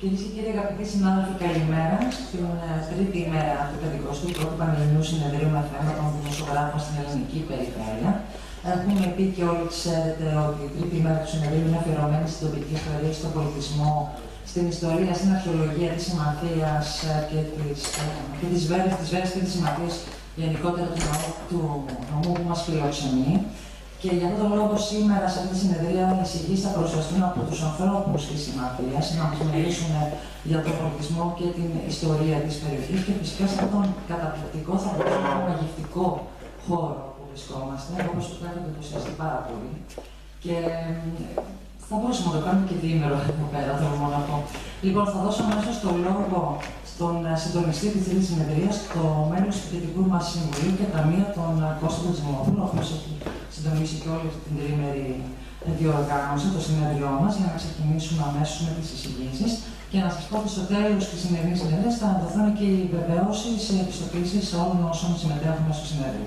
Κυρίες και κύριοι, αγαπητοί συνάδελφοι, καλημέρα. Στην τρίτη ημέρα του 51ου Πανελληνίου Συνεδρίου με θέμα των δημοσιογράφων στην ελληνική περιφέρεια. Έχουμε πει και όλοι ξέρετε ότι η τρίτη ημέρα του συνεδρίου είναι αφιερωμένη στην τοπική ιστορία, στον πολιτισμό, στην ιστορία, στην αρχαιολογία της συμμαθίας και της Βέρειας και της συμμαθίας γενικότερα του νομού που μας φιλοξενεί. Και για αυτόν τον λόγο σήμερα σε αυτή τη συνεδρία οι εισηγήσεις θα παρουσιαστούν από τους ανθρώπους της συμμαθίας, να μας μιλήσουν για τον πολιτισμό και την ιστορία της περιοχής και φυσικά σε αυτόν τον καταπληκτικό, θα μπορούσαμε να μαγευτικό χώρο που βρισκόμαστε, όπως το έχετε ενθουσιαστεί πάρα πολύ. Και θα μπορούσαμε να το κάνουμε και διήμερο εδώ πέρα, θέλω να πω. Λοιπόν, θα δώσω αμέσως το λόγο στον συντονιστή της τρίτης συνεδρίας, το μέλος του Διοικητικού μας Συμβουλίου και Ταμεία, τον Κώστα Τζιμόπουλο, ο οποίος έχει συντονίσει και όλη την τριήμερη διοργάνωση, το συνέδριό μας, για να ξεκινήσουμε αμέσως με τις εισηγήσεις. Και να σας πω ότι στο τέλος της σημερινής συνεδρίας θα δοθούν και οι βεβαιώσεις, οι επιστοποιήσεις όλων όσων συμμετέχουν στο συνέδριο.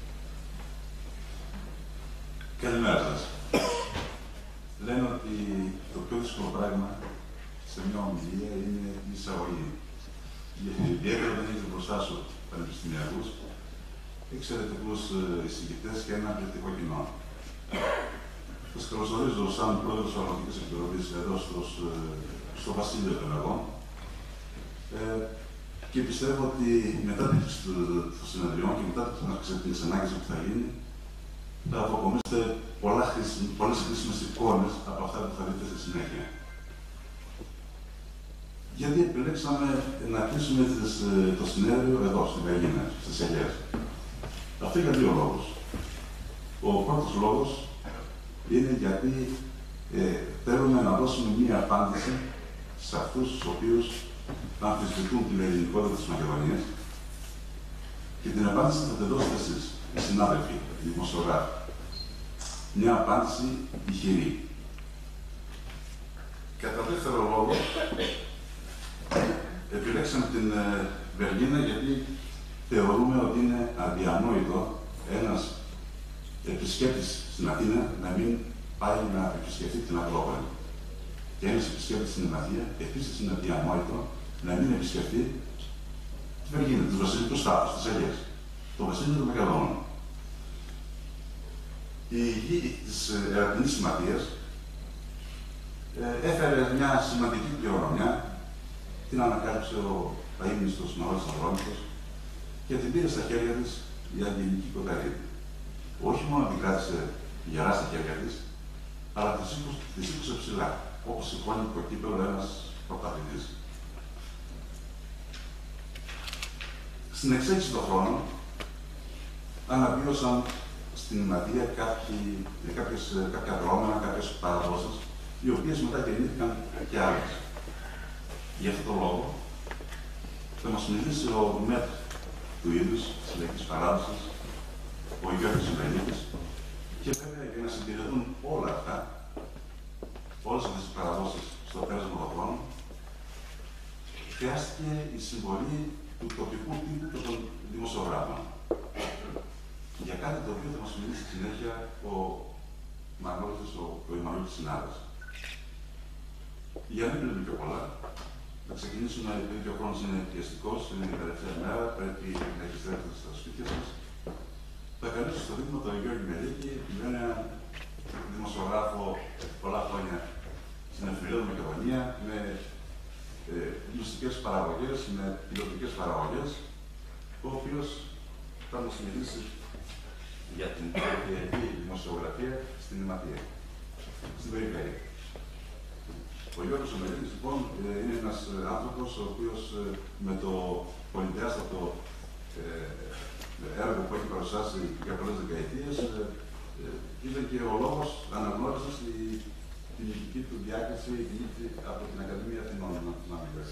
Καλημέρα σας. Λένε ότι το πιο δύσκολο πράγμα σε μια ομιλία είναι η εισαγωγή. Γιατί ιδιαίτερα δεν έχετε μπροστά σου πανεπιστημιακούς, εξαιρετικούς εισηγητές και ένα πληθυντικό κοινό. Σας καλωσορίζω σαν πρόεδρος της Αγροτικής Επιτροπής εδώ στο Βασίλειο των Λαγών και πιστεύω ότι μετά την λήξη των συνεδριών και μετά τις ανάγκες που θα γίνει, θα αποκομίσετε πολλές χρήσιμες εικόνες από αυτά που θα δείτε στη συνέχεια. Γιατί επιλέξαμε να κλείσουμε το συνέδριο εδώ, στην Καγίνα, στις Ελιές. Αυτό για δύο λόγους. Ο πρώτος λόγος είναι γιατί θέλουμε να δώσουμε μία απάντηση σε αυτούς τους οποίους αμφισβητούν την ελληνικότητα της Μακεδονίας και την απάντηση θα τη δώσετε εσείς, οι συνάδελφοι, οι δημοσιογράφοι. Μια απάντηση ηχηρή. Κατά δεύτερο λόγο, επιλέξαμε την Βεργίνα γιατί θεωρούμε ότι είναι αδιανόητο ένας επισκέπτης στην Αθήνα να μην πάει να επισκεφτεί την Ακρόπολη. Και ένας επισκέπτης στην Αθήνα επίσης είναι αδιανόητο να μην επισκεφτεί τη Βεργίνα, τους βασιλικούς τάφους, τις Ελιές, το βασίλειο των Μακεδόνων. Η γη της Ερατινής Συμμαθίας έφερε μια σημαντική κληρονομιά, την ανακάλυψε ο αείμνηστος Μαυρός Αβρόμητος και την πήρε στα χέρια της η Αγγελική Κονταρίδη. Όχι μόνο την κράτησε γερά στα χέρια της, αλλά τη σήκωσε ψηλά, όπως σηκώνει το κύπελο ένας πρωταθλητής. Στην εξέλιξη των χρόνων, αναβίωσαν στην Ιμαδία κάποια δρόμενα, κάποιες παραδόσεις, οι οποίες μετά γεννήθηκαν και άλλες. Γι' αυτόν τον λόγο θα μας μιλήσει ο ΜΕΤ του είδους της λαϊκής παράδοσης, ο Γιώργος Ζηλανίδης, και βέβαια για να συντηρηθούν όλα αυτά, όλες αυτές τις παραδόσεις στο πέρασμα των χρόνων, χρειάστηκε η συμβολή του τοπικού τύπου και των δημοσιογράφων. Για κάτι το οποίο θα μας μιλήσει στη συνέχεια ο Μανώλης Συνάδας. Για να μην λέμε πιο πολλά, θα ξεκινήσουμε επειδή και ο χρόνος είναι πιεστικός, είναι η τελευταία μέρα, πρέπει να επιστρέψετε στα σπίτια σας. Θα καλέσω στο δείγμα τον Γιώργη Μερίκη, με έναν δημοσιογράφο πολλά χρόνια στην εφημερίδα Μακεδονία, με μουσικές παραγωγές, με τηλεοπτικές παραγωγές, ο οποίος θα μας μιλήσει για την περιφερειακή δημοσιογραφία στην Ιμαθία, στην περιφέρεια. Ο Γιώργος Μερίκης, λοιπόν, είναι ένας άνθρωπος ο οποίος με το πολυδιάστατο έργο που έχει παρουσιάσει για πολλές δεκαετίες ήταν και ο λόγος αναγνώρισης την ηθική του διάκριση από την Ακαδημία Αθηνών να μιλήσει.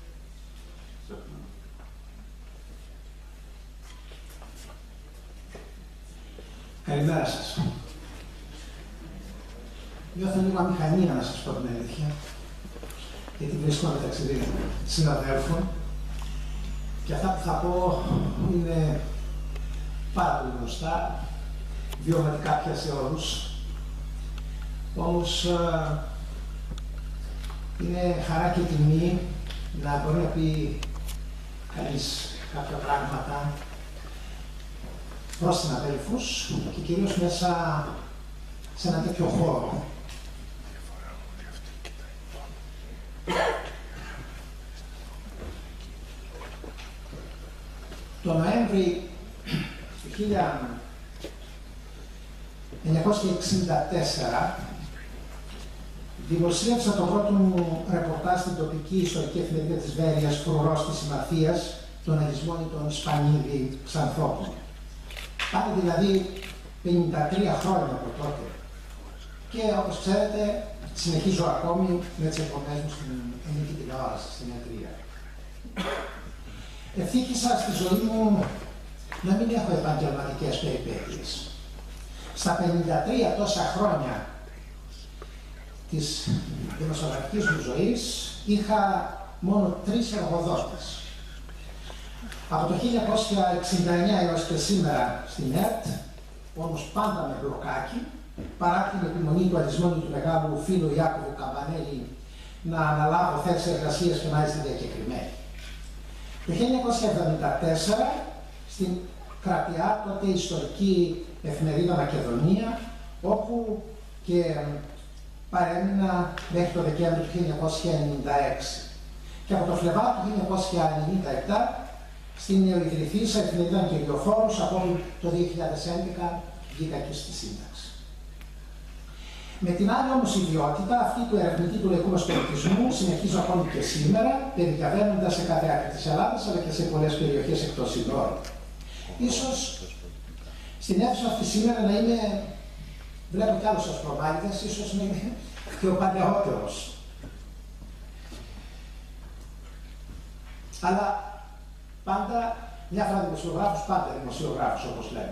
Καλημέρα σας. Νιώθω λίγο αμηχανία να σας πω την αλήθεια, γιατί βρίσκομαι μεταξύ συναδέλφων και αυτά που θα πω είναι πάρα πολύ γνωστά, βιωματικά πια σε όλους. Όμως είναι χαρά και τιμή να μπορεί να πει κανείς κάποια πράγματα προς συναδέλφους και κυρίως μέσα σε ένα τέτοιο χώρο. Το Νοέμβρη του 1964 δημοσίευσα το πρώτο μου ρεπορτάζ στην τοπική ιστορική εφημερίδα της Βέρειας, Φρουρός της Συμμαθίας, τον Αγισμόνητον Σπανίδη Ξανθόπουλο. Πάνε δηλαδή 53 χρόνια από τότε. Και όπως ξέρετε, συνεχίζω ακόμη με τις εκπομπές μου στην ελληνική τηλεόραση, στην ΕΤΡΙΑ. Ευτύχησα στη ζωή μου να μην έχω επαγγελματικές περιπέτειες. Στα 53 τόσα χρόνια της δημοσιογραφικής μου ζωής είχα μόνο 3 εργοδότες. Από το 1969 έως και σήμερα στην ΕΡΤ, όμως πάντα με μπλοκάκι, παρά την επιμονή του Αγισμόνητου του μεγάλου φίλου Ιάκωβου Καμπανέλη να αναλάβω θέση εργασίας και μάλιστα διακεκριμένη. Το 1974 στην Κρατιά, τότε ιστορική εφημερίδα Μακεδονία, όπου και παρέμεινα μέχρι το Δεκέμβριο του 1996. Και από το Φλεβάρι του 1997 στην νεοειδρυθήσα εφημερίδα Αγγελιοφόρος, από το 2011 βγήκα και στη σύνταξη. Με την άλλη όμως ιδιότητα, αυτή του ερευνητή του λαϊκού μας πολιτισμού, συνεχίζω ακόμη και σήμερα, περιδιαβαίνοντας σε κάθε άκρη της Ελλάδας, αλλά και σε πολλές περιοχές εκτός συνόρων. Ίσως στην αίθουσα αυτή σήμερα να είμαι, βλέπω κι άλλους ασπρομάλιτες, ίσως να είμαι και ο παλαιότερος. Αλλά πάντα, μια φορά δημοσιογράφος, πάντα δημοσιογράφος, όπως λέμε.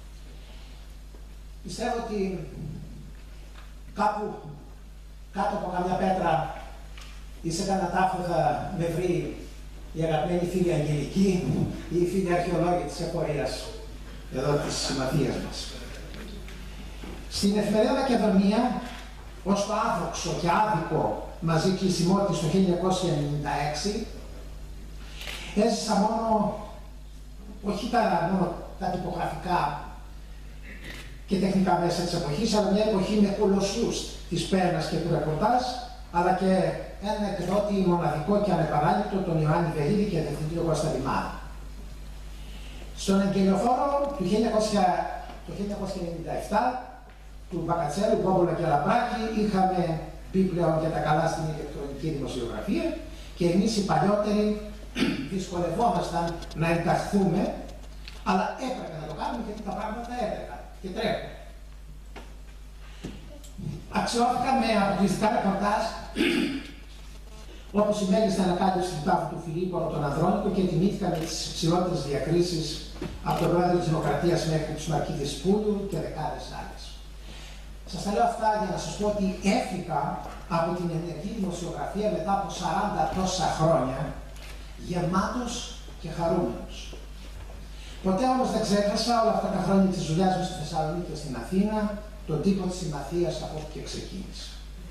Πιστεύω ότι κάπου κάτω από καμιά πέτρα ή σε κανένα τάφο θα με βρει η αγαπημένη φίλη Αγγελική ή η φίλη αρχαιολόγη της εφορίας εδώ της συμμαθίας μας. Στην εφημερίδα Μακεδονία, ως το άδοξο και άδικο μαζί κλεισιμό της το 1996, έζησα όχι μόνο τα τυπογραφικά και τεχνικά μέσα της εποχής, αλλά μια εποχή με κολοσσούς της πέρνας και του ρεπορτάζ, αλλά και ένα εκδότη μοναδικό και ανεπανάληπτο, τον Ιωάννη Βελίδη και διευθυντή τον Κώστα Δημάρη. Στον Αγγελιοφόρο του 1997, του Μπακατσέλου, Μπόμπολα και Λαμπράκη, είχαμε πει πλέον για τα καλά στην ηλεκτρονική δημοσιογραφία και εμείς οι παλιότεροι δυσκολευόμασταν να ενταχθούμε, αλλά έπρεπε να το κάνουμε γιατί τα πράγματα έπρεπαν και τρέχουν. Αξιώθηκα με αποκλειστικά ρεπορτάζ, όπως η μέγιστη ανακάλυψη του τάφου του Φιλίππου από τον Ανδρώνικο και τιμήθηκα με τις ψηλότερες διακρίσεις από τον πρόεδρο της Δημοκρατίας μέχρι τους Μαρκίδες Πούλου και δεκάδες άλλες. Σας τα λέω αυτά για να σας πω ότι έφυγα από την ενεργή δημοσιογραφία μετά από 40 τόσα χρόνια γεμάτος και χαρούμενος. Ποτέ όμως δεν ξέχασα όλα αυτά τα χρόνια της δουλειάς μου στη Θεσσαλονίκη και στην Αθήνα, τον τύπο της Συμμαθίας από όπου και ξεκίνησε.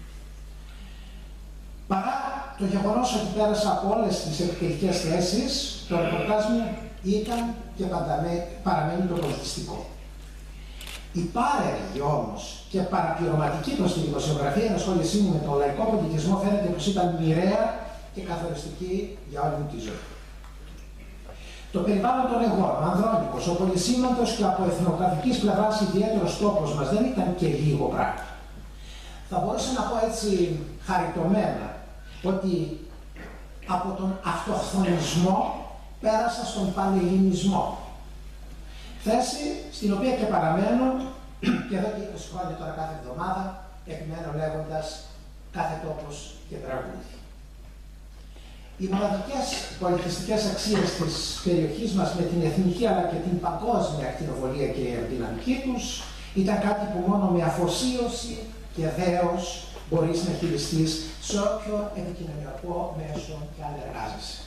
Παρά το γεγονός ότι πέρασα από όλες τις επιτελικές θέσεις, το ρεπορτάζ μου ήταν και παραμένει το πολιτιστικό. Η πάρεργη όμως και παραπληρωματική προς τη δημοσιογραφία ενασχόλησή μου με τον λαϊκό πολιτισμό φαίνεται πως ήταν μοιραία και καθοριστική για όλη μου τη ζωή. Το περιβάλλον των εγών, ο Ανδρώνικος, ο πολυσήμαντος και από εθνογραφικής πλευράς ιδιαίτερος τόπος μας δεν ήταν και λίγο πράγμα. Θα μπορούσα να πω έτσι χαριτωμένα ότι από τον αυτοχθονισμό πέρασα στον πανελληνισμό. Θέση στην οποία και παραμένω και εδώ και 20 χρόνια τώρα κάθε εβδομάδα επιμένω λέγοντας κάθε τόπος και τραγούδι. Οι μοναδικές πολιτιστικές αξίες της περιοχής μας με την εθνική αλλά και την παγκόσμια ακτινοβολία και αεροδυναμική τους ήταν κάτι που μόνο με αφοσίωση και δέος μπορείς να χειριστείς σε όποιο επικοινωνιακό μέσο και αν εργάζεσαι.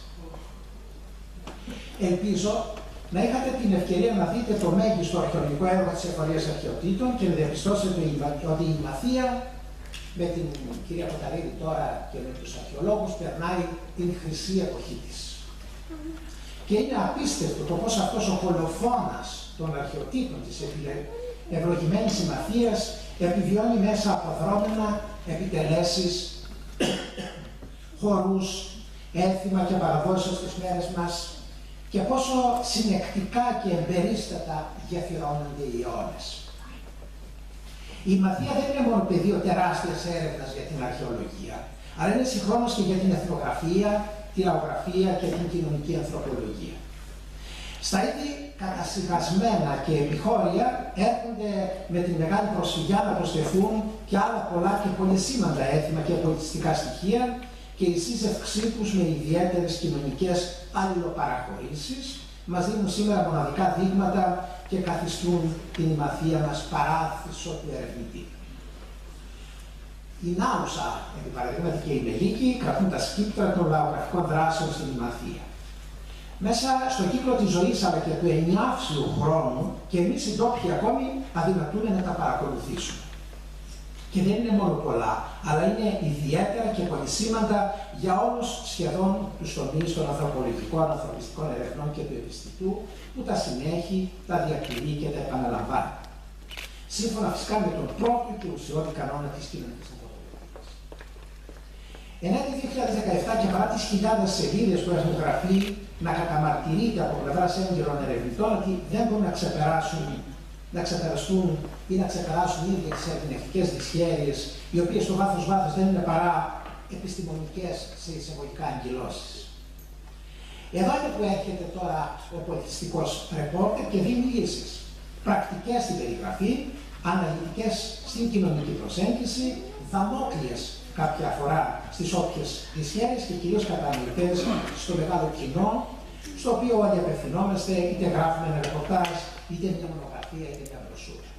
Ελπίζω να είχατε την ευκαιρία να δείτε το μέγιστο αρχαιολογικό έργο της Εφορίας Αρχαιοτήτων και να διαπιστώσετε ότι η Μαθία με την κυρία Κοταρίδη τώρα και με τους αρχαιολόγους, περνάει την χρυσή εποχή της. Και είναι απίστευτο το πώς αυτός ο κολοφόνας των αρχαιοτύπων της ευλογημένης συμμαθίας επιβιώνει μέσα από δρόμενα επιτελέσεις, χορούς, έθιμα και παραδόσεις στις μέρες μας και πόσο συνεκτικά και εμπερίστατα γεφυρώνονται οι αιώνες. Η μαθία δεν είναι μόνο πεδίο τεράστιας έρευνας για την αρχαιολογία, αλλά είναι συγχρόνως και για την εθνογραφία, τη λαογραφία και την κοινωνική ανθρωπολογία. Στα είδη κατασυχασμένα και επιχώρια έρχονται με την μεγάλη προσφυγιά να προσθεθούν και άλλα πολλά και πολυσήμαντα έθιμα και πολιτιστικά στοιχεία και η σύζευξή τους με ιδιαίτερες κοινωνικές αλληλοπαραχωρήσεις μας δίνουν σήμερα μοναδικά δείγματα και καθιστούν την ημαθία μας παράδεισο του ερευνητή. Η Νάουσα, επί παραδείγματι και η Μελίκη, κρατούν τα σκύπτρα των λαογραφικών δράσεων στην ημαθία. Μέσα στο κύκλο της ζωής αλλά και του ενιάυσιου χρόνου και εμείς οι ντόπιοι ακόμη αδυνατούμε να τα παρακολουθήσουμε. Και δεν είναι μόνο πολλά, αλλά είναι ιδιαίτερα και πολυσήμαντα για όλους σχεδόν τους τομείς των ανθρωπολογικών, ανθρωπιστικών ερευνών και του επιστητού, που τα συνέχει, τα διακρινεί και τα επαναλαμβάνει. Σύμφωνα φυσικά με τον πρώτο και ουσιώδη κανόνα της κοινωνικής ανθρωπολογίας. Εν έτη 2017 και παρά τις χιλιάδες σελίδες που έχουν γραφεί να καταμαρτυρείται από πλευράς έγκαιρων ερευνητών ότι δεν μπορούν να ξεπεραστούν ή να ξεπεράσουν ήδη τις ερμηνευτικές δυσχέρειες, οι οποίες στο βάθος δεν είναι παρά επιστημονικές σε εισαγωγικά αγκυλώσεις. Εδώ είναι που έρχεται τώρα ο πολιτιστικός ρεπόρτερ και δίνει λύσεις. Πρακτικές στην περιγραφή, αναλυτικές στην κοινωνική προσέγγιση, δαμόκλειες κάποια φορά στις όποιες δυσχέρειες και κυρίως κατανοητές στο μεγάλο κοινό, στο οποίο όλοι απευθυνόμαστε, είτε γράφουμε ένα ρεπορτάζ, είτε μια μονογραφία, είτε μια μπροσούρα.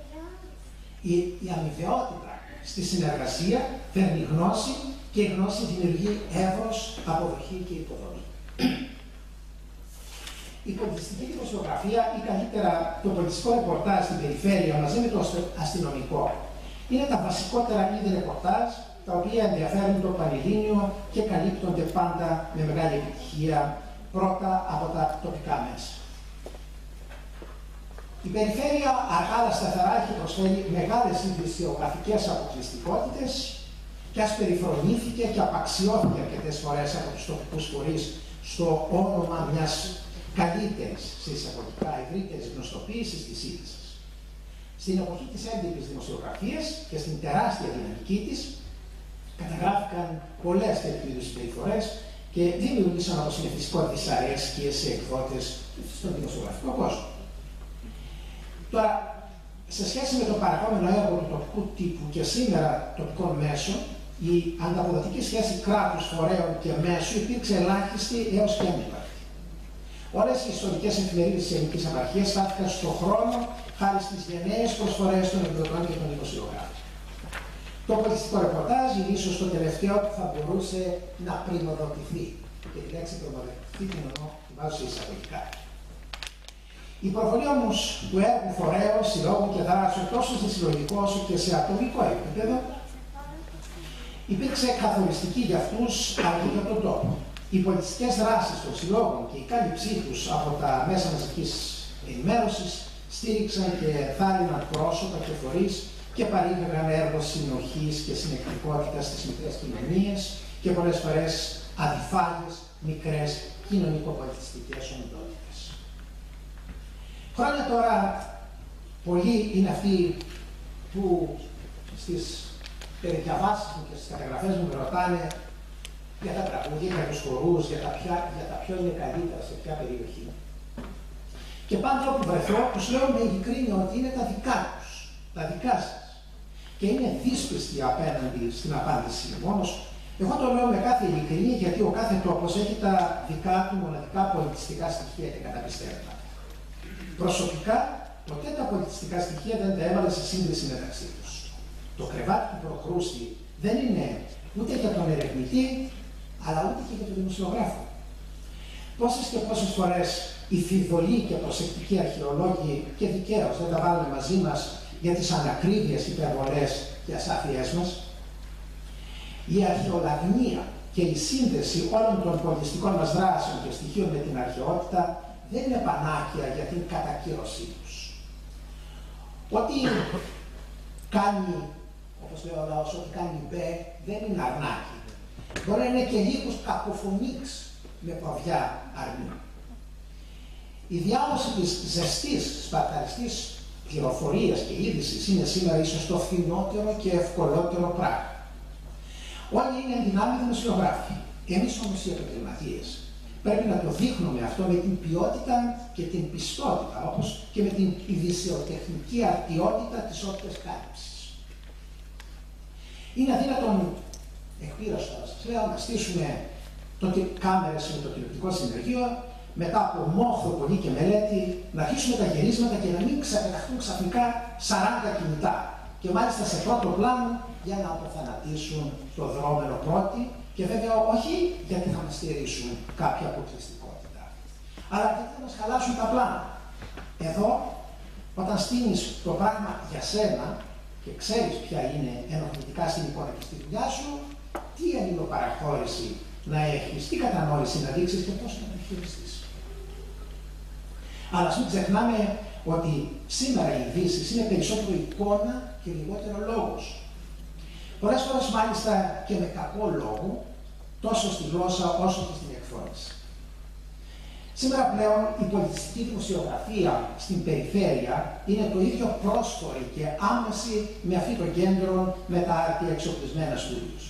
Η αμοιβαιότητα στη συνεργασία φέρνει γνώση και η γνώση δημιουργεί εύρος, αποδοχή και υποδομή. Η πολιτιστική δημοσιογραφία ή καλύτερα το πολιτιστικό ρεπορτάζ στην περιφέρεια μαζί με το αστυνομικό είναι τα βασικότερα είδη ρεπορτάζ τα οποία ενδιαφέρουν το Πανελλήνιο και καλύπτονται πάντα με μεγάλη επιτυχία πρώτα από τα τοπικά μέσα. Η περιφέρεια αργά αλλά σταθερά έχει προσφέρει μεγάλες ειδησιογραφικές αποκλειστικότητες και ας περιφρονήθηκε και απαξιώθηκε αρκετές φορές από τους τοπικούς φορείς στο όνομα μιας καλύτερης, σε εισαγωγικά ευρύτερης γνωστοποίησης της είδησης. Στην εποχή της έντυπης δημοσιογραφίας και στην τεράστια δυναμική της, καταγράφηκαν πολλές τέτοιου είδους συμπεριφορές και δημιούργησαν από συνηθιστικό δυσαρέσκειες σε εκδότες στον δημοσιογραφικό κόσμο. Τώρα, σε σχέση με το παρακόμενο έργο του τοπικού τύπου και σήμερα τοπικών μέσων, η ανταποδοτική σχέση κράτους, φορέων και μέσου υπήρξε ελάχιστη έως και ανύπαρκτη. Όλες οι ιστορικές εφημερίδες της ελληνικής απαρχίας στάθηκαν στον χρόνο χάρη στις γενναίες προσφορές των εκδοτών και των δημοσιογράφων. Το πολιτιστικό ρεπορτάζ είναι ίσως το τελευταίο που θα μπορούσε να πρημοδοτηθεί. Και τη λέξη πρημοδοτηθεί την εννοώ, τη βάζω σε εισαγωγικά. Η προβολή όμως του έργου φορέων, συλλόγων και δράσεων τόσο σε συλλογικό όσο και σε ατομικό επίπεδο υπήρξε καθοριστική για αυτούς αλλά και για τον τόπο. Οι πολιτιστικές δράσεις των συλλόγων και η κάλυψή τους από τα μέσα μαζικής ενημέρωσης στήριξαν και ενθάρρυναν πρόσωπα και φορείς και παρήγαγαν έργο συνοχής και συνεκτικότητας στις μικρές κοινωνίες και πολλές φορές αδιφάγες, μικρές κοινωνικοπολιτιστικές οντότητες. Χρόνια τώρα, πολλοί είναι αυτοί που στις διαβάσεις μου και στις καταγραφές μου με ρωτάνε για τα τραγούδια, για τους χορούς, για τα ποιο είναι καλύτερα σε ποια περιοχή. Και πάντα όπου βρεθώ, τους λέω με ειλικρίνεια ότι είναι τα δικά τους, τα δικά σας. Και είναι δύσπιστοι απέναντι στην απάντηση. Όμως, εγώ το λέω με κάθε ειλικρίνεια γιατί ο κάθε τόπος έχει τα δικά του μοναδικά πολιτιστικά στοιχεία και καταπιστεύματα. Προσωπικά, ποτέ τα πολιτιστικά στοιχεία δεν τα έβαλα σε σύγκριση μεταξύ τους. Το κρεβάτι του προκρούστη δεν είναι ούτε για τον ερευνητή, αλλά ούτε και για τον δημοσιογράφο. Πόσες και πόσες φορές οι φιδωλοί και προσεκτικοί αρχαιολόγοι και δικαίως δεν τα βάλουν μαζί μας για τις ανακρίβειες, υπερβολές και ασάφειές μας. Η αρχαιολαγνία και η σύνδεση όλων των πολιτιστικών μας δράσεων και στοιχείων με την αρχαιότητα δεν είναι πανάκια για την κατακύρωσή τους. Ό,τι κάνει, όπως λέει ο λαός, ό,τι κάνει μπε δεν είναι αρνάκι. Μπορεί να είναι και λίγους κακοφωνίξ με προβιά αρνή. Η διάδοση της ζεστής, σπαρταριστής πληροφορίας και είδησης είναι σήμερα ίσως το φθηνότερο και ευκολότερο πράγμα. Όλοι είναι ενδυνάμοι δημοσιογράφοι. Εμείς όμως οι επαγγελματίες πρέπει να το δείχνουμε αυτό με την ποιότητα και την πιστότητα, όπως και με την ειδησιοτεχνική αρτιότητα της όποιας κάλυψης. Είναι αδύνατον, εκπείρως θα σας λέω, να στήσουμε κάμερες με το τηλεοπτικό συνεργείο, μετά από μόχθο, πολύ και μελέτη, να αρχίσουμε τα γυρίσματα και να μην ξεπεταχθούν ξαφνικά 40 κινητά. Και μάλιστα σε πρώτο πλάνο για να αποθανατήσουν το δρόμενο πρώτη, και βέβαια όχι γιατί θα μας στηρίσουν κάποια αποκλειστικότητα, αλλά γιατί θα μας χαλάσουν τα πλάνα. Εδώ, όταν στείνεις το πράγμα για σένα και ξέρεις ποια είναι ενοχλητικά στην εικόνα και στη δουλειά σου, τι αλληλοπαραχώρηση να έχεις, τι κατανόηση να δείξεις και πώς να το χειριστείς. Αλλά ας μην ξεχνάμε ότι σήμερα οι ειδήσεις είναι περισσότερο εικόνα και λιγότερο λόγος. Πολλές φορές μάλιστα και με κακό λόγο, τόσο στη γλώσσα όσο και στην εκφώνηση. Σήμερα πλέον η πολιτιστική δημοσιογραφία στην περιφέρεια είναι το ίδιο πρόσφορη και άμεση με αυτή το κέντρο με τα άρτια εξοπλισμένα στούντιος.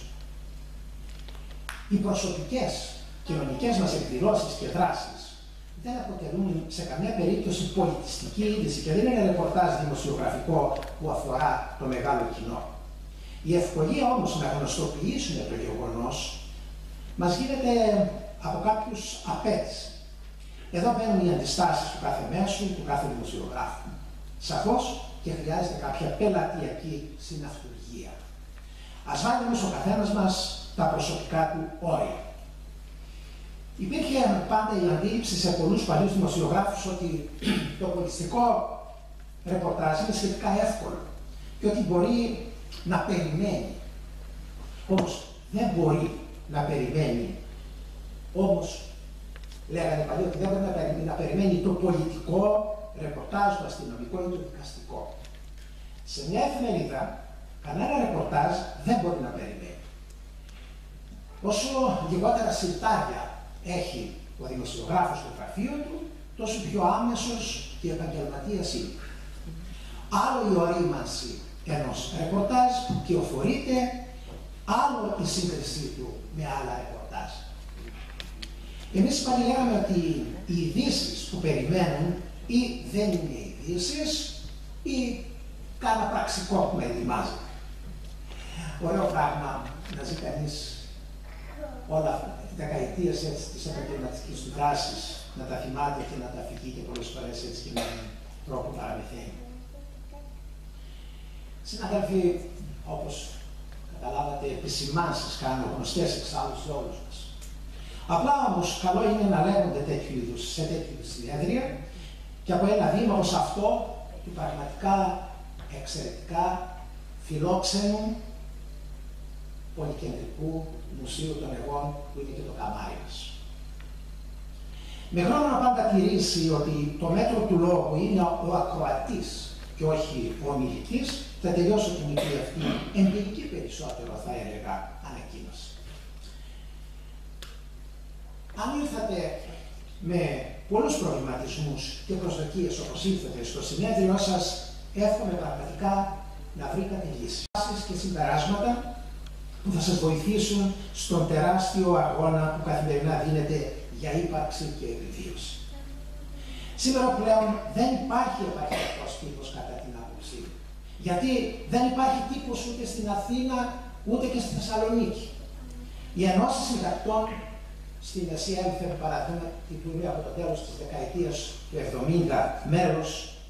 Οι προσωπικές κοινωνικές μας εκδηλώσεις και δράσεις δεν αποτελούν σε καμία περίπτωση πολιτιστική είδηση και δεν είναι ρεπορτάζ δημοσιογραφικό που αφορά το μεγάλο κοινό. Η ευκολία όμως να γνωστοποιήσουμε το γεγονός μας γίνεται από κάποιους απέτηση. Εδώ μπαίνουν οι αντιστάσεις του κάθε μέσου, του κάθε δημοσιογράφου. Σαφώς και χρειάζεται κάποια πελατειακή συναυτουργία. Ας βάλει όμως ο καθένας μας τα προσωπικά του όρια. Υπήρχε πάντα η αντίληψη σε πολλούς παλιούς δημοσιογράφους ότι το πολιτιστικό ρεπορτάζ είναι σχετικά εύκολο και ότι μπορεί να περιμένει. Όμως δεν μπορεί να περιμένει. Όμως λέγανε παλιοί ότι δεν μπορεί να περιμένει το πολιτικό ρεπορτάζ, το αστυνομικό ή το δικαστικό. Σε μια εφημερίδα κανένα ρεπορτάζ δεν μπορεί να περιμένει. Όσο λιγότερα συρτάρια έχει ο δημοσιογράφος στο γραφείο του, τόσο πιο άμεσος και επαγγελματίας είναι. Άλλο η ορίμανση ενός ρεπορτάζ και οφορείται, άλλο η σύγκρισή του με άλλα ρεπορτάζ. Εμείς πάλι λέγαμε ότι οι ειδήσεις που περιμένουν ή δεν είναι ειδήσεις ή κάνα πραξικό που με ετοιμάζει. Ωραίο πράγμα να ζει κανείς όλα τη δεκαετία της επαγγελματικής του δράσης, να τα θυμάται και να τα αφηγεί και πολλές φορές έτσι και με τρόπο παραμυθένει. Συναδέλφοι, όπως καταλάβατε, επισημάνσεις κάνω γνωστές εξάλλου σε όλους μας. Απλά όμως καλό είναι να λέγονται σε τέτοιου είδους συνέδρια και από ένα βήμα ως αυτό του πραγματικά εξαιρετικά φιλόξενου πολυκεντρικού Μουσείου των Εγών που είναι και το καμάρι μας. Με χρόνο να πάντα τηρήσει ότι το μέτρο του λόγου είναι ο ακροατής και όχι ο ομιλητής, θα τελειώσω την μικρή αυτή εμπειρική περισσότερο θα έλεγα ανακοίνωση. Αν ήρθατε με πολλούς προβληματισμούς και προσδοκίες όπως ήρθατε στο συνέδριό σας, εύχομαι πραγματικά να βρήκατε λύσεις και συμπεράσματα που θα σας βοηθήσουν στον τεράστιο αγώνα που καθημερινά δίνεται για ύπαρξη και επιβίωση. Σήμερα πλέον δεν υπάρχει επαρχιακός τύπος κατά την άποψή μου. Γιατί δεν υπάρχει τύπος ούτε στην Αθήνα ούτε και στη Θεσσαλονίκη. Οι ενώσεις συντακτών στην Ασία έλθεν παραδείγμα την πλουρή από το τέλος της δεκαετίας του 70 μέρος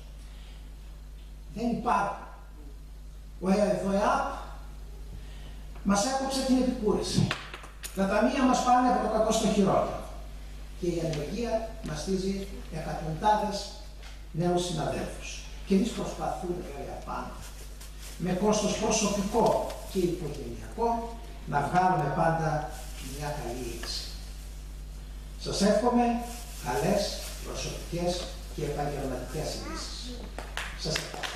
δεν υπάρχουν. Ο ΕΔΟΕΑΠ μας έκοψε την επικούρηση. Τα ταμεία μας πάνε από το κακό στο χειρότερο. Και η ανεργία μαστίζει εκατοντάδες νέους συναδέλφους. Και εμείς προσπαθούμε βέβαια πάνω, με κόστος προσωπικό και οικογενειακό, να βγάλουμε πάντα μια καλή λύση. Σας εύχομαι καλές προσωπικές και επαγγελματικές λύσεις. Σας ευχαριστώ.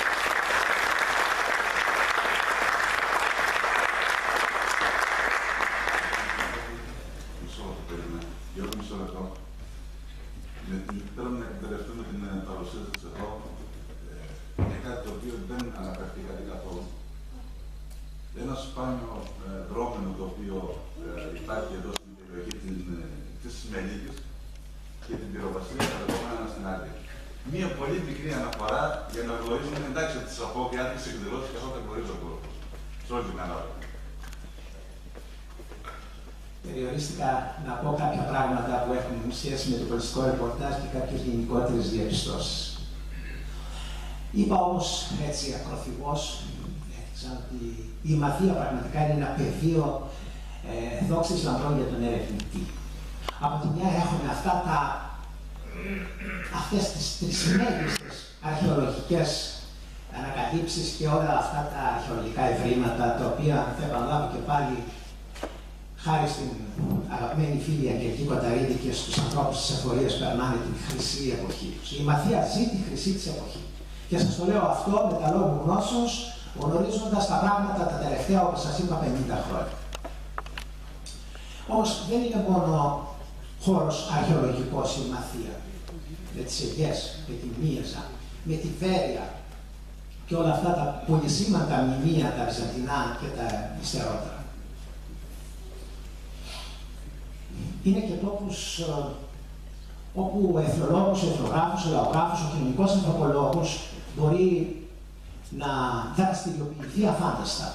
Μισό λεπτό. Θέλω να εκμεταλλευτούμε την παρουσία σας εδώ για κάτι το οποίο δεν αναφερθήκατε καθόλου. Ένα σπάνιο δρόμενο το οποίο υπάρχει εδώ στην περιοχή της Μελίκης και την πυροβασία κατεβόμενα στην άκρη. Μία πολύ μικρή αναφορά για να γνωρίζουμε, εντάξει, ότι σας πω και άτυχες εκδηλώσεις καθώς δεν γνωρίζω ο κόσμος. Σε όλη την Ελλάδα. Περιορίστηκα να πω κάποια πράγματα που έχουν σχέση με το πολιτιστικό ρεπορτάζ και κάποιες γενικότερες διαπιστώσεις. Είπα όμως έτσι ακροθυγώς, ότι η μαθία πραγματικά είναι ένα πεδίο δόξης λαμπρών για τον ερευνητή. Από τη μια έχουμε αυτές τις τρισμέγιστες αρχαιολογικές ανακαλύψεις και όλα αυτά τα αρχαιολογικά ευρήματα, τα οποία θα επαναλάβω και πάλι χάρη στην αγαπημένη φίλη Αγγελική Κονταρίδη και στους ανθρώπους της εφορίας περνάνε την χρυσή εποχή τους. Η μαθία ζει τη χρυσή της εποχή. Και σας το λέω αυτό με τα λόγου γνώσεως, γνωρίζοντας τα πράγματα τα τελευταία, όπως σας είπα, 50 χρόνια. Όμως δεν είναι μόνο χώρος αρχαιολογικός η μαθία. Με τις Αιγές, με τη Μύεζα, με τη Βέρεια και όλα αυτά τα πολυσήμαντα μνημεία, τα βυζαντινά και τα υστερότερα. Είναι και τόπους όπου ο εθνολόγος, ο εθνογράφος, ο λαογράφος, ο κοινωνικός ανθρωπολόγος μπορεί να δραστηριοποιηθεί αφάνταστα.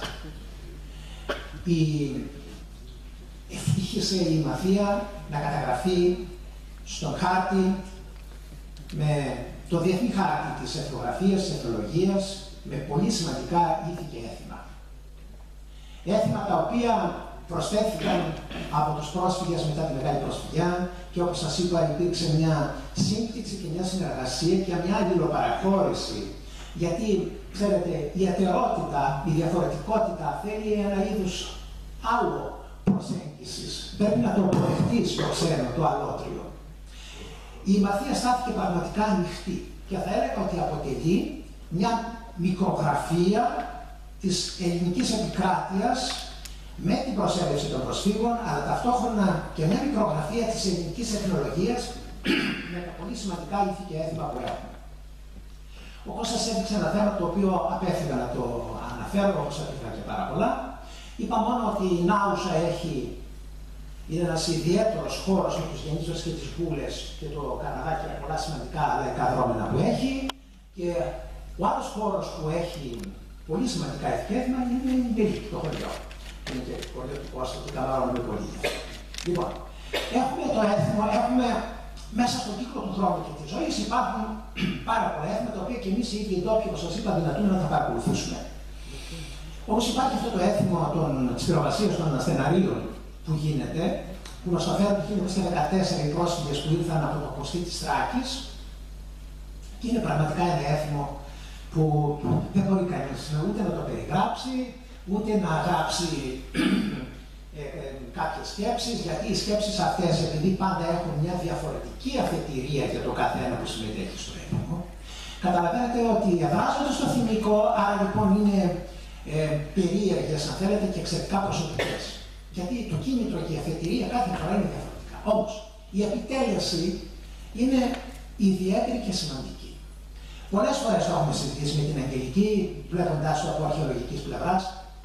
Ευτύχησε η μαθία να καταγραφεί στον χάρτη με το διεθνή χάρτη της εθνογραφίας, της εθνολογίας, με πολύ σημαντικά ήθη και έθιμα. Έθιμα τα οποία προσθέθηκαν από τους πρόσφυγες μετά τη Μεγάλη Προσφυγιά και όπως σας είπα υπήρξε μια σύμπτυξη και μια συνεργασία και μια αλληλοπαραχώρηση. Γιατί, ξέρετε, η ατερότητα, η διαφορετικότητα θέλει ένα είδους άλλο προσέγγισης. Πρέπει να το αποδεχτείς το ξένο, το αλότριο. Η μαθία στάθηκε πραγματικά ανοιχτή και θα έλεγα ότι αποτελεί μια μικρογραφία της ελληνικής επικράτειας με την προσέλευση των προσφύγων, αλλά ταυτόχρονα και μια μικρογραφία της ελληνικής εθνολογίας με τα πολύ σημαντικά ήθη και έθιμα που έχουμε. Όπως σας έδειξε ένα θέμα το οποίο απέφυγα να το αναφέρω, όπως έφυγα και πάρα πολλά, είπα μόνο ότι η Νάουσα είναι ένας ιδιαίτερος χώρος με τους γεννήσεως και τις Βούλες και το Καναδά και πολλά σημαντικά λαϊκά δρόμενα που έχει. Και ο άλλος χώρος που έχει πολύ σημαντικά ηθικέθημα είναι η Μελίκη, το χωριό. Είναι και το χωριό του Κώστα, του Καμαρώνου με πολύ. Λοιπόν, έχουμε το έθιμο, έχουμε μέσα στον κύκλο του χρόνου και της ζωής υπάρχουν πάρα πολλά έθιμα τα οποία και εμείς οι ίδιοι οι ντόπιοι, όπως σας είπα, δυνατούν να τα παρακολουθήσουμε. Όπως υπάρχει αυτό το έθιμο της πυροβασίας των ασθεναρίων που γίνεται, που μας αναφέρει το 1914 οι πρόσφυγες που ήρθαν από το κοστί της Θράκης, και είναι πραγματικά ένα έθιμο που δεν μπορεί κανείς ούτε να το περιγράψει, ούτε να γράψει κάποιες σκέψεις, γιατί οι σκέψεις αυτές, επειδή πάντα έχουν μια διαφορετική αφετηρία για το καθένα που συμμετέχει στο έθιμο, καταλαβαίνετε ότι εδράζονται στο θυμικό, άρα λοιπόν είναι περίεργες, αν θέλετε, και εξαιρετικά προσωπικές. Γιατί το κίνητρο και η αφετηρία κάθε φορά είναι διαφορετικά. Όμως, η επιτέλεση είναι ιδιαίτερη και σημαντική. Πολλές φορές το έχουμε συζητήσει με την Αγγελική, βλέποντάς το από αρχαιολογικής πλευράς,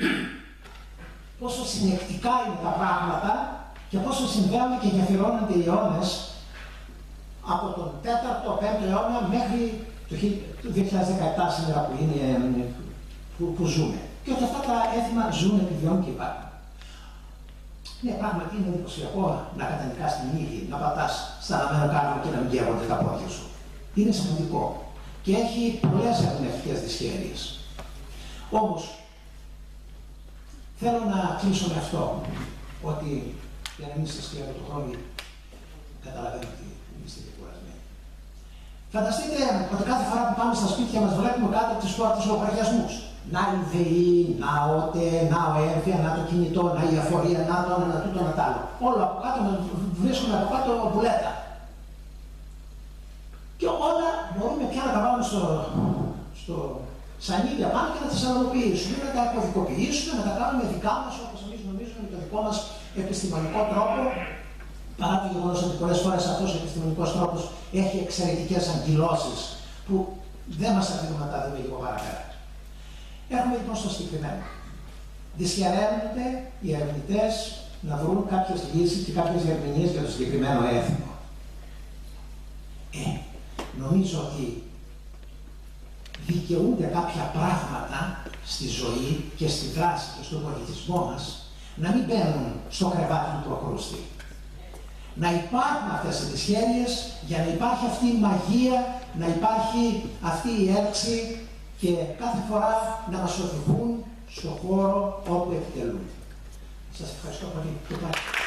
πόσο συνεκτικά είναι τα πράγματα και πόσο συνδέονται και γεφυρώνονται οι αιώνες από τον 4ο-5ο αιώνα μέχρι το 2017 σήμερα που είναι, που ζούμε. Και ότι αυτά τα έθιμα ζουν, επιβιώνουν και υπάρχουν. Ναι, πράγματι είναι εντυπωσιακό να κατανικάς την ύλη, να πατάς στα αναμένο κάρβο και να μην καίγονται τα πόδια σου. Είναι σημαντικό και έχει πολλές ερμηνευτικές δυσχέρειες. Όμως, θέλω να κλείσω με αυτό, ότι για να μην σας κλέβω το χρόνο, καταλαβαίνω ότι είστε και κουρασμένοι. Φανταστείτε ότι κάθε φορά που πάμε στα σπίτια μας βλέπουμε κάτω από τις πόρτες λογαριασμούς. Να η ΔΕΗ, να ο ΟΤΕ, να ο ΕΡΦΙΑ, να το κινητό, να η αφορία, να το ένα, να τούτο, να τ' άλλο. Όλο από κάτω βρίσκουμε από κάτω μπουλέτα. Και όλα μπορούμε πια να τα βάλουμε στο σανίδια πάνω και να τα σαλαμοποιήσουμε, να τα κωδικοποιήσουμε, να τα κάνουμε δικά μας όπως εμείς νομίζουμε με το δικό μας επιστημονικό τρόπο. Παρά το γεγονός ότι πολλές φορές αυτός ο επιστημονικός τρόπος έχει εξαιρετικές αγκυλώσεις που δεν μας αφήνουν να τα δούμε λίγο παραπέρα. Έρχομαι λοιπόν στο συγκεκριμένο. Δυσχεραίνονται οι ερευνητές να βρουν κάποιες λύσεις και κάποιες ερμηνείες για το συγκεκριμένο έθιμο. Νομίζω ότι δικαιούνται κάποια πράγματα στη ζωή και στη δράση και στον πολιτισμό μας να μην μπαίνουν στο κρεβάτι του προκρούστη. Να υπάρχουν αυτές οι δυσχέρειες για να υπάρχει αυτή η μαγεία, να υπάρχει αυτή η έλξη και κάθε φορά να μας οδηγούν στον χώρο όπου επιτελούν. Σας ευχαριστώ πολύ.